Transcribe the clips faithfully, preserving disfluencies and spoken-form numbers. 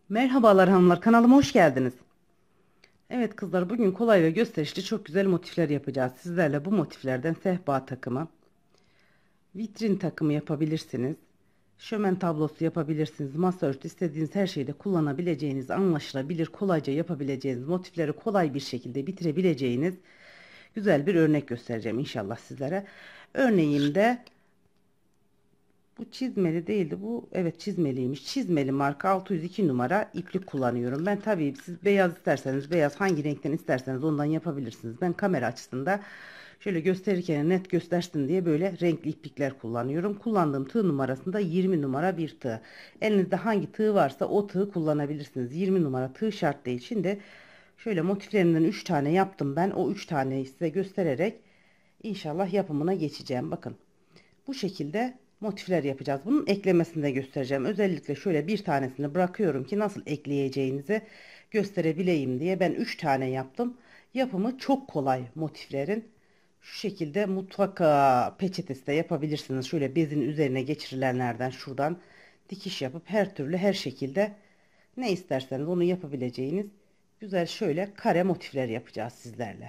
Merhabalar hanımlar, kanalıma hoş geldiniz. Evet kızlar, bugün kolay ve gösterişli çok güzel motifler yapacağız. Sizlerle bu motiflerden sehpa takımı, vitrin takımı yapabilirsiniz. Şömen tablosu yapabilirsiniz. Masa örtü, istediğiniz her şeyde kullanabileceğiniz, anlaşılabilir, kolayca yapabileceğiniz, motifleri kolay bir şekilde bitirebileceğiniz güzel bir örnek göstereceğim inşallah sizlere. Örneğimde bu çizmeli değildi. Bu evet çizmeliymiş. Çizmeli marka altı yüz iki numara iplik kullanıyorum. Ben tabii siz beyaz isterseniz beyaz, hangi renkten isterseniz ondan yapabilirsiniz. Ben kamera açısında şöyle gösterirken net göstersin diye böyle renkli iplikler kullanıyorum. Kullandığım tığ numarasında yirmi numara bir tığ. Elinizde hangi tığ varsa o tığı kullanabilirsiniz. yirmi numara tığ şart değil. Şimdi şöyle motiflerinden üç tane yaptım ben. O üç taneyi size göstererek inşallah yapımına geçeceğim. Bakın. Bu şekilde motifler yapacağız. Bunun eklemesini de göstereceğim. Özellikle şöyle bir tanesini bırakıyorum ki nasıl ekleyeceğinizi gösterebileyim diye. Ben üç tane yaptım. Yapımı çok kolay motiflerin. Şu şekilde mutfak aa, peçetesi de yapabilirsiniz. Şöyle bezin üzerine geçirilenlerden şuradan dikiş yapıp her türlü her şekilde ne isterseniz onu yapabileceğiniz güzel şöyle kare motifler yapacağız sizlerle.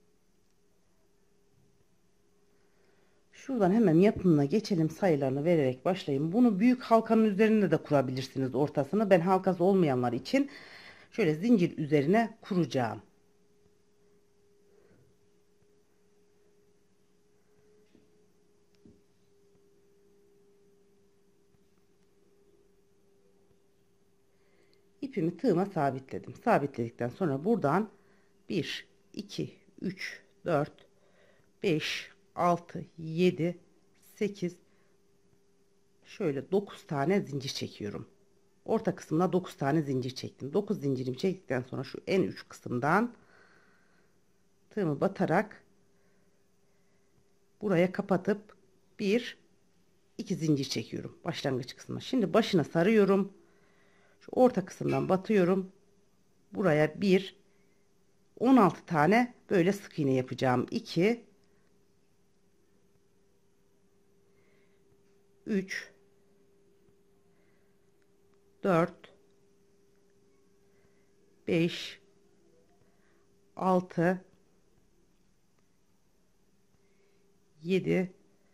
Şuradan hemen yapımına geçelim, sayılarını vererek başlayayım. Bunu büyük halkanın üzerinde de kurabilirsiniz ortasını. Ben halkası olmayanlar için şöyle zincir üzerine kuracağım. İpimi tığıma sabitledim. Sabitledikten sonra buradan bir, iki, üç, dört, beş, altı, yedi, sekiz, şöyle dokuz tane zincir çekiyorum. Orta kısmına dokuz tane zincir çektim. dokuz zincirimi çektikten sonra şu en uç kısımdan tığımı batarak buraya kapatıp bir iki zincir çekiyorum başlangıç kısmına. Şimdi başına sarıyorum. Şu orta kısımdan batıyorum. Buraya bir on altı tane böyle sık iğne yapacağım. iki üç dört beş altı yedi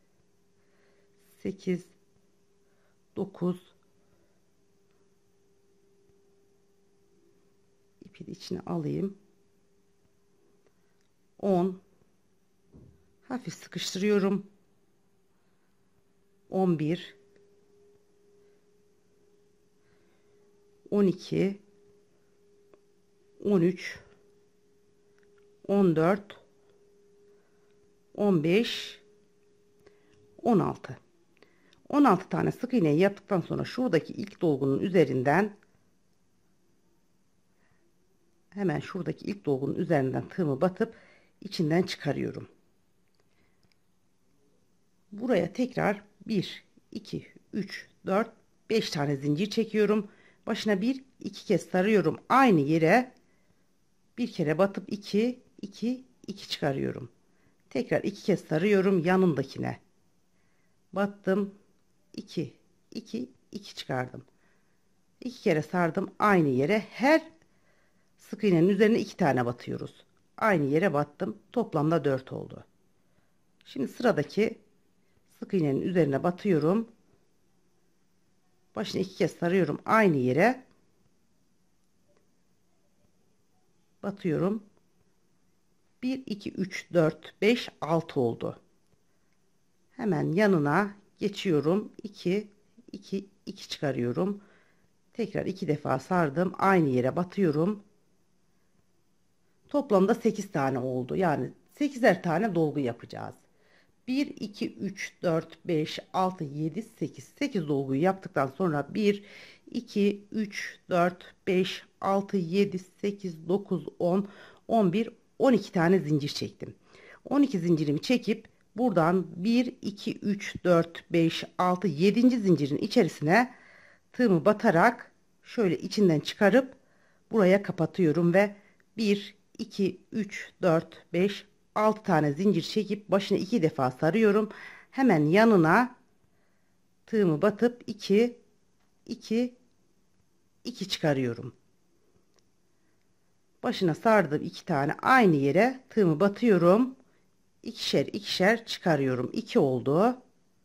sekiz dokuz, ipi içine alayım. on, hafif sıkıştırıyorum. on bir, on iki, on üç, on dört, on beş, on altı. on altı tane sık iğneyi yaptıktan sonra şuradaki ilk dolgunun üzerinden, hemen şuradaki ilk dolgunun üzerinden tığımı batıp içinden çıkarıyorum. Buraya tekrar bir, iki, üç, dört, beş tane zincir çekiyorum. Başına bir, iki kez sarıyorum. Aynı yere bir kere batıp iki, iki, iki çıkarıyorum. Tekrar iki kez sarıyorum yanındakine. Battım. iki, iki, iki çıkardım. iki kere sardım aynı yere. Her sık iğnenin üzerine iki tane batıyoruz. Aynı yere battım. Toplamda dört oldu. Şimdi sıradaki sık iğnenin üzerine batıyorum. Başını iki kez sarıyorum aynı yere. Batıyorum. bir, iki, üç, dört, beş, altı oldu. Hemen yanına geçiyorum. iki, iki, iki çıkarıyorum. Tekrar iki defa sardım. Aynı yere batıyorum. Toplamda sekiz tane oldu. Yani sekizer tane dolgu yapacağız. bir, iki, üç, dört, beş, altı, yedi, sekiz. sekiz dolguyu yaptıktan sonra bir, iki, üç, dört, beş, altı, yedi, sekiz, dokuz, on, on bir, on iki tane zincir çektim. on iki zincirimi çekip buradan bir, iki, üç, dört, beş, altı, yedinci zincirin içerisine tığımı batarak şöyle içinden çıkarıp buraya kapatıyorum ve bir, iki, üç, dört, beş, altı tane zincir çekip başına iki defa sarıyorum. Hemen yanına tığımı batıp iki, iki, iki çıkarıyorum. Başına sardım iki tane aynı yere tığımı batıyorum. İkişer ikişer çıkarıyorum. iki oldu.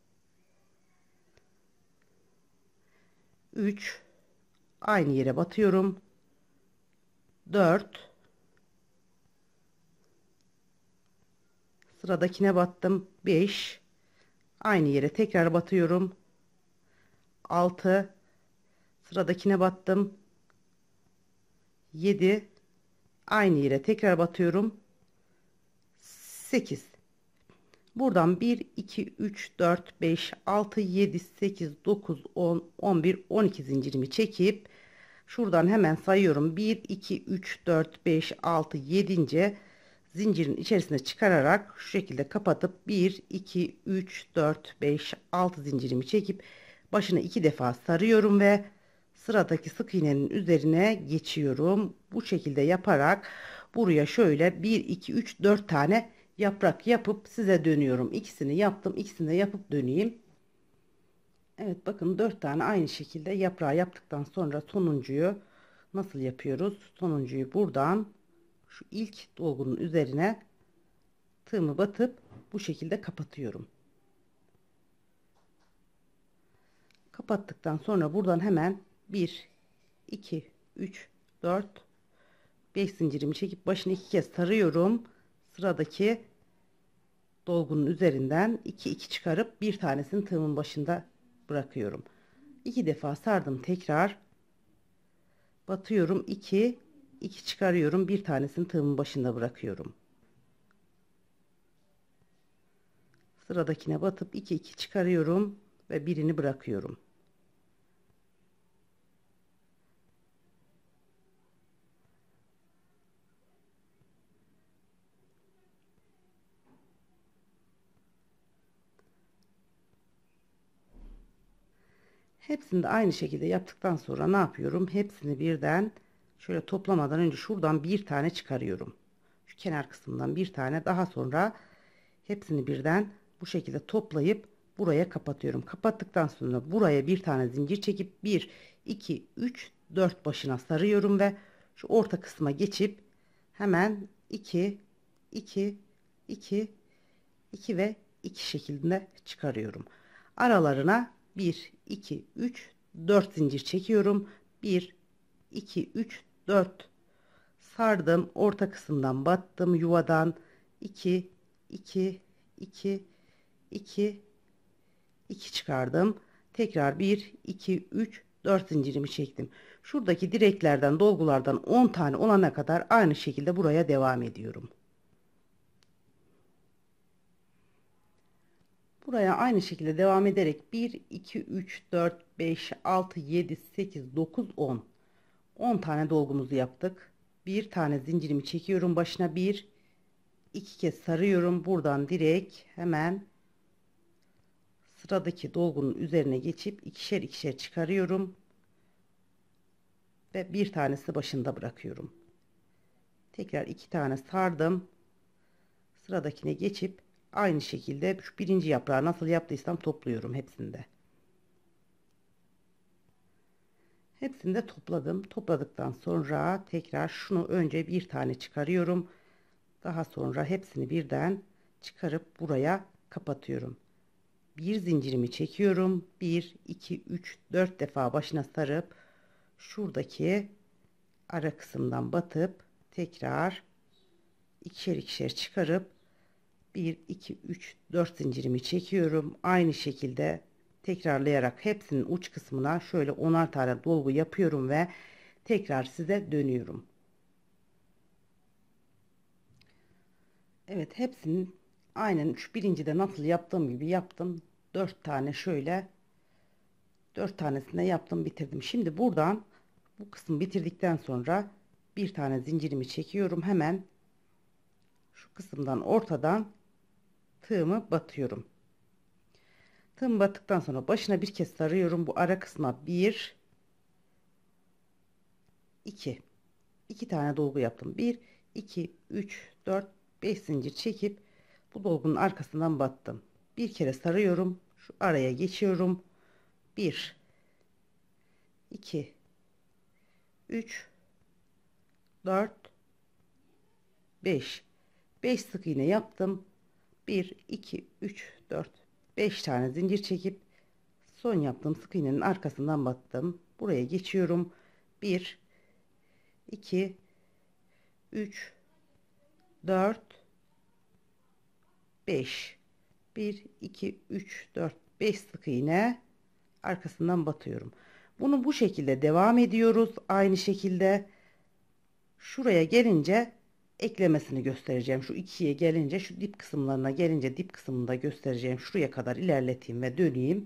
üç aynı yere batıyorum. dört sıradakine battım. beş aynı yere tekrar batıyorum. altı sıradakine battım. yedi aynı yere tekrar batıyorum. sekiz buradan bir iki üç dört beş altı yedi sekiz dokuz on on bir on iki zincirimi çekip şuradan hemen sayıyorum. bir iki üç dört beş altı yedinci zincirin içerisine çıkararak şu şekilde kapatıp bir iki üç dört beş altı zincirimi çekip başına iki defa sarıyorum ve sıradaki sık iğnenin üzerine geçiyorum. Bu şekilde yaparak buraya şöyle bir iki üç dört tane yaprak yapıp size dönüyorum. İkisini yaptım, ikisini de yapıp döneyim. Evet, bakın dört tane aynı şekilde yaprağı yaptıktan sonra sonuncuyu nasıl yapıyoruz? Sonuncuyu buradan şu ilk dolgunun üzerine tığımı batıp bu şekilde kapatıyorum. Kapattıktan sonra buradan hemen bir iki üç dört beş zincirimi çekip başını iki kez sarıyorum. Sıradaki dolgunun üzerinden iki iki çıkarıp bir tanesini tığımın başında bırakıyorum. iki defa sardım, tekrar batıyorum, iki iki çıkarıyorum, bir tanesini tığımın başında bırakıyorum. Sıradakine batıp iki iki çıkarıyorum ve birini bırakıyorum. Hepsini de aynı şekilde yaptıktan sonra ne yapıyorum? Hepsini birden şöyle toplamadan önce şuradan bir tane çıkarıyorum. Şu kenar kısmından bir tane, daha sonra hepsini birden bu şekilde toplayıp buraya kapatıyorum. Kapattıktan sonra buraya bir tane zincir çekip bir iki üç dört başına sarıyorum ve şu orta kısma geçip hemen iki iki iki iki ve iki şeklinde çıkarıyorum. Aralarına bir iki üç dört zincir çekiyorum. bir iki üç dört sardım, orta kısımdan battım, yuvadan iki iki iki iki iki çıkardım. Tekrar bir iki üç dört zincirimi çektim. Şuradaki direklerden, dolgulardan on tane olana kadar aynı şekilde buraya devam ediyorum. Buraya aynı şekilde devam ederek bir iki üç dört beş altı yedi sekiz dokuz on on tane dolgumuzu yaptık. Bir tane zincirimi çekiyorum, başına bir iki kez sarıyorum. Buradan direkt hemen sıradaki dolgunun üzerine geçip ikişer ikişer çıkarıyorum ve bir tanesi başında bırakıyorum. Tekrar iki tane sardım. Sıradakine geçip aynı şekilde şu birinci yaprağı nasıl yaptıysam topluyorum hepsinde. Hepsini de topladım. Topladıktan sonra tekrar şunu önce bir tane çıkarıyorum. Daha sonra hepsini birden çıkarıp buraya kapatıyorum. Bir zincirimi çekiyorum. bir iki üç dört defa başına sarıp şuradaki ara kısımdan batıp tekrar ikişer ikişer çıkarıp bir iki üç dört zincirimi çekiyorum. Aynı şekilde tekrarlayarak hepsinin uç kısmına şöyle onar tane dolgu yapıyorum ve tekrar size dönüyorum. Evet, hepsinin aynen şu birincide nasıl yaptığım gibi yaptım. dört tane şöyle dört tanesini yaptım, bitirdim. Şimdi buradan bu kısmı bitirdikten sonra bir tane zincirimi çekiyorum. Hemen şu kısımdan ortadan tığımı batıyorum. Tığımı battıktan sonra başına bir kez sarıyorum. Bu ara kısma bir iki iki tane dolgu yaptım. bir iki üç dört beş zincir çekip bu dolgunun arkasından battım. Bir kere sarıyorum. Şu araya geçiyorum. bir iki üç, dört, beş. beş sık iğne yaptım. bir, iki, üç, dört, beş tane zincir çekip son yaptığım sık iğnenin arkasından battım. Buraya geçiyorum. bir, iki, üç, dört, beş. bir, iki, üç, dört, beş sık iğne arkasından batıyorum. Bunu bu şekilde devam ediyoruz. Aynı şekilde şuraya gelince eklemesini göstereceğim. Şu ikiye gelince, şu dip kısımlarına gelince dip kısmını da göstereceğim. Şuraya kadar ilerleteyim ve döneyim.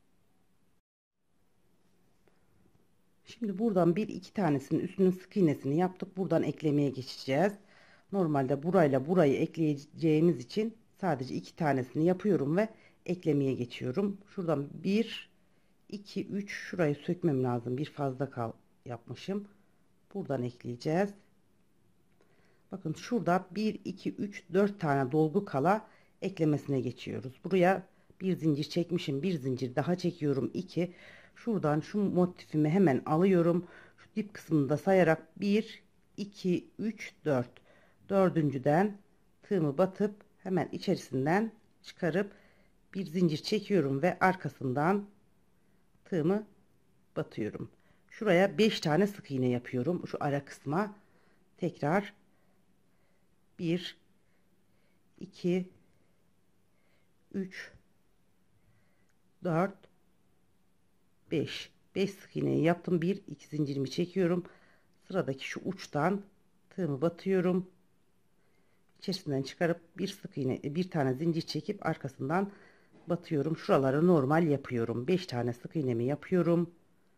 Şimdi buradan bir iki tanesinin üstünün sık iğnesini yaptık. Buradan eklemeye geçeceğiz. Normalde burayla burayı ekleyeceğimiz için sadece iki tanesini yapıyorum ve eklemeye geçiyorum. Şuradan bir, iki, üç, şurayı sökmem lazım. Bir fazla kal yapmışım. Buradan ekleyeceğiz. Bakın şurada bir, iki, üç, dört tane dolgu kala eklemesine geçiyoruz. Buraya bir zincir çekmişim. Bir zincir daha çekiyorum. iki. Şuradan şu motifimi hemen alıyorum. Şu dip kısmını da sayarak bir, iki, üç, dört. Dördüncüden tığımı batıp hemen içerisinden çıkarıp bir zincir çekiyorum ve arkasından tığımı batıyorum. Şuraya beş tane sık iğne yapıyorum. Şu ara kısma tekrar bir, iki, üç, dört, beş. beş sık iğneyi yaptım. bir, iki zincirimi çekiyorum. Sıradaki şu uçtan tığımı batıyorum. İçerisinden çıkarıp bir sık iğne, bir tane zincir çekip arkasından batıyorum. Şuraları normal yapıyorum. beş tane sık iğnemi yapıyorum.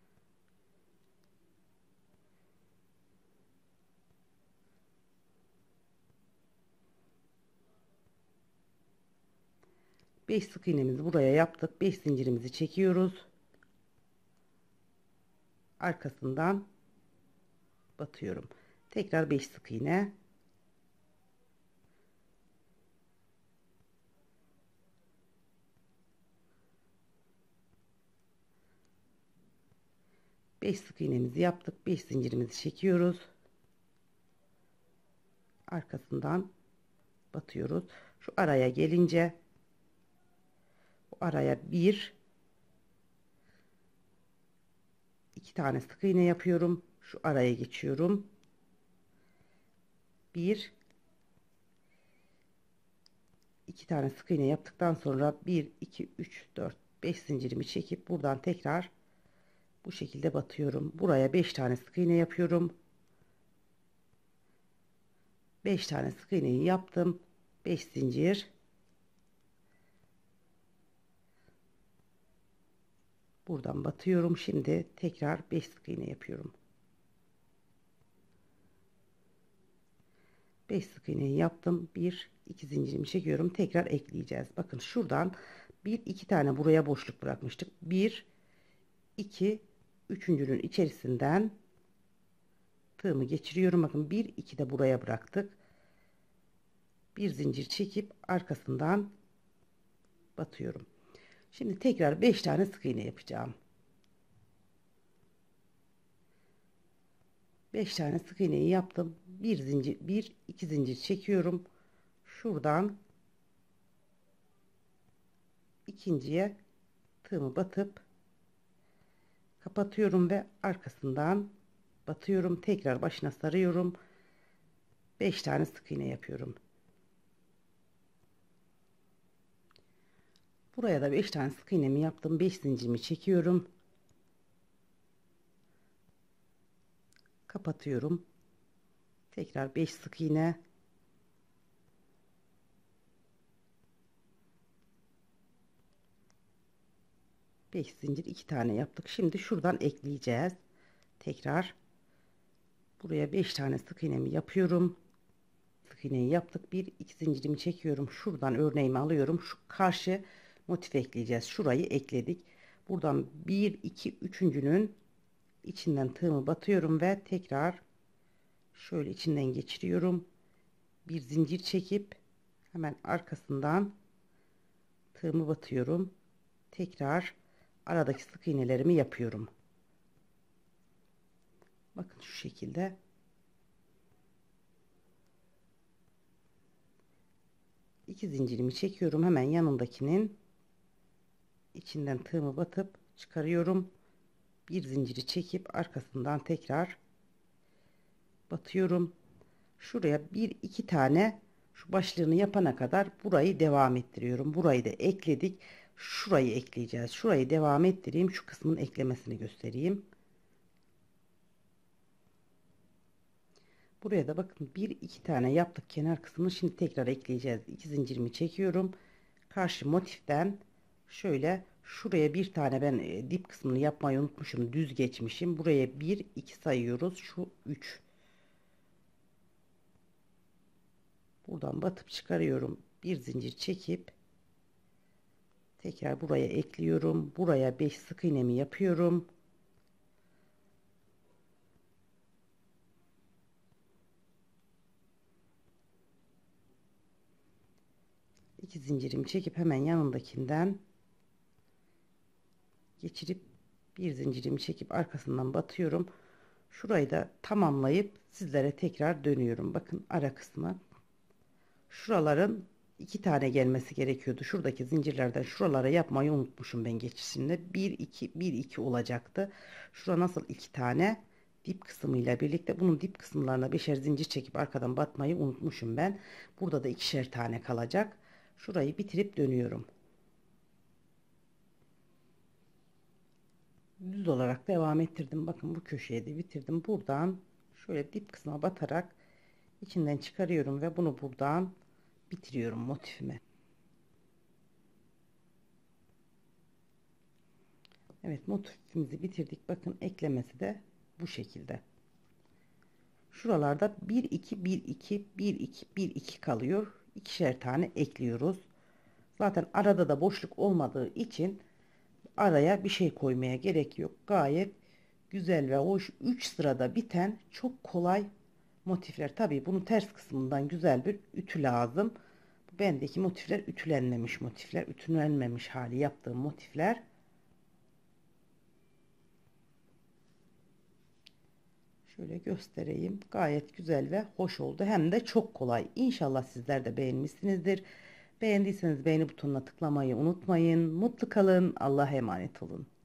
beş sık iğnemizi buraya yaptık. beş zincirimizi çekiyoruz. Arkasından batıyorum. Tekrar beş sık iğne. beş sık iğnemizi yaptık. beş zincirimizi çekiyoruz. Arkasından batıyoruz. Şu araya gelince bu araya bir, iki tane sık iğne yapıyorum. Şu araya geçiyorum. bir, iki tane sık iğne yaptıktan sonra bir, iki, üç, dört, beş zincirimi çekip buradan tekrar bu şekilde batıyorum. Buraya beş tane sık iğne yapıyorum. beş tane sık iğneyi yaptım. beş zincir. Buradan batıyorum. Şimdi tekrar beş sık iğne yapıyorum. beş sık iğneyi yaptım. bir, iki zincirimi çekiyorum. Tekrar ekleyeceğiz. Bakın şuradan bir, iki tane buraya boşluk bırakmıştık. bir, iki, üçüncünün içerisinden tığımı geçiriyorum. Bakın bir, iki de buraya bıraktık. Bir zincir çekip arkasından batıyorum. Şimdi tekrar beş tane sık iğne yapacağım. beş tane sık iğneyi yaptım. Bir zincir, bir, iki zincir çekiyorum. Şuradan ikinciye tığımı batıp kapatıyorum ve arkasından batıyorum. Tekrar başına sarıyorum. beş tane sık iğne yapıyorum. Buraya da beş tane sık iğnemi yaptım. beş zincirimi çekiyorum. Kapatıyorum. Tekrar beş sık iğne. beş zincir, iki tane yaptık. Şimdi şuradan ekleyeceğiz. Tekrar buraya beş tane sık iğnemi yapıyorum. Sık iğneyi yaptık. bir, iki zincirimi çekiyorum. Şuradan örneğimi alıyorum. Şu karşı motif ekleyeceğiz. Şurayı ekledik. Buradan bir, iki, üçüncünün içinden tığımı batıyorum ve tekrar şöyle içinden geçiriyorum. Bir zincir çekip hemen arkasından tığımı batıyorum. Tekrar aradaki sık iğnelerimi yapıyorum. Bakın şu şekilde. İki zincirimi çekiyorum. Hemen yanındakinin içinden tığımı batıp çıkarıyorum. Bir zinciri çekip arkasından tekrar batıyorum. Şuraya bir iki tane şu başlığını yapana kadar burayı devam ettiriyorum. Burayı da ekledik. Şurayı ekleyeceğiz. Şurayı devam ettireyim. Şu kısmın eklemesini göstereyim. Buraya da bakın bir iki tane yaptık kenar kısmını. Şimdi tekrar ekleyeceğiz. İki zincirimi çekiyorum. Karşı motiften şöyle şuraya bir tane ben e, dip kısmını yapmayı unutmuşum. Düz geçmişim. Buraya bir iki sayıyoruz. Şu üç. Buradan batıp çıkarıyorum. Bir zincir çekip tekrar buraya ekliyorum. Buraya beş sık iğnemi yapıyorum. İki zincirimi çekip hemen yanındakinden geçirip bir zincirimi çekip arkasından batıyorum. Şurayı da tamamlayıp sizlere tekrar dönüyorum. Bakın ara kısmı. Şuraların iki tane gelmesi gerekiyordu. Şuradaki zincirlerden şuralara yapmayı unutmuşum ben geçişinde. bir iki bir iki olacaktı. Şura nasıl iki tane dip kısmıyla birlikte bunun dip kısımlarına beşer zincir çekip arkadan batmayı unutmuşum ben. Burada da ikişer tane kalacak. Şurayı bitirip dönüyorum. Düz olarak devam ettirdim. Bakın bu köşeye de bitirdim. Buradan şöyle dip kısma batarak içinden çıkarıyorum ve bunu buradan bitiriyorum motifimi. Evet, motifimizi bitirdik. Bakın eklemesi de bu şekilde. Şuralarda bir iki bir iki bir iki bir iki kalıyor. İkişer tane ekliyoruz. Zaten arada da boşluk olmadığı için araya bir şey koymaya gerek yok. Gayet güzel ve hoş üç sırada biten çok kolay motifler. Tabii bunun ters kısmından güzel bir ütü lazım. Bendeki motifler ütülenmemiş motifler. Ütülenmemiş hali yaptığım motifler. Şöyle göstereyim. Gayet güzel ve hoş oldu. Hem de çok kolay. İnşallah sizler de beğenmişsinizdir. Beğendiyseniz beğeni butonuna tıklamayı unutmayın. Mutlu kalın. Allah'a emanet olun.